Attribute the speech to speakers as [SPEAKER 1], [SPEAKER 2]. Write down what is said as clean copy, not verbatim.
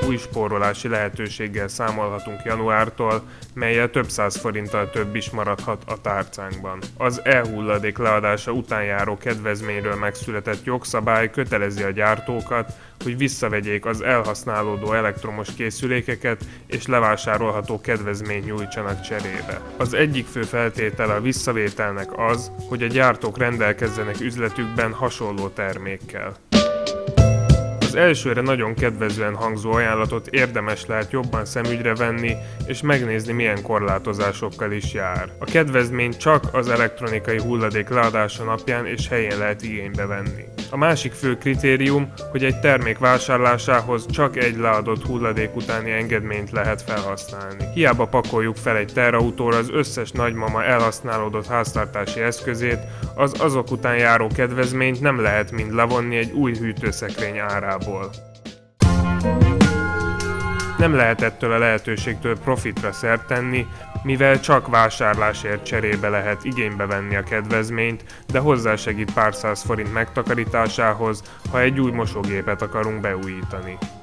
[SPEAKER 1] új spórolási lehetőséggel számolhatunk januártól, mellyel több száz forinttal több is maradhat a tárcánkban. Az e-hulladék leadása után járó kedvezményről megszületett jogszabály kötelezi a gyártókat, hogy visszavegyék az elhasználódó elektromos készülékeket és levásárolható kedvezményt nyújtsanak cserébe. Az egyik fő feltétele a visszavételnek az, hogy a gyártók rendelkezzenek üzletükben hasonló termékkel. Az elsőre nagyon kedvezően hangzó ajánlatot érdemes lehet jobban szemügyre venni, és megnézni, milyen korlátozásokkal is jár. A kedvezményt csak az elektronikai hulladék leadása napján és helyén lehet igénybe venni. A másik fő kritérium, hogy egy termék vásárlásához csak egy leadott hulladék utáni engedményt lehet felhasználni. Hiába pakoljuk fel egy teherautóra az összes nagymama elhasználódott háztartási eszközét, az azok után járó kedvezményt nem lehet mind levonni egy új hűtőszekrény árából. Nem lehet ettől a lehetőségtől profitra szert tenni, mivel csak vásárlásért cserébe lehet igénybe venni a kedvezményt, de hozzásegít pár száz forint megtakarításához, ha egy új mosógépet akarunk beújítani.